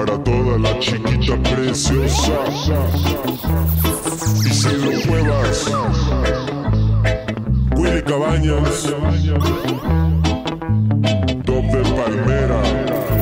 para toda la chiquita preciosa. Y si lo muevas, Willy Cabañas, Top de Palmera.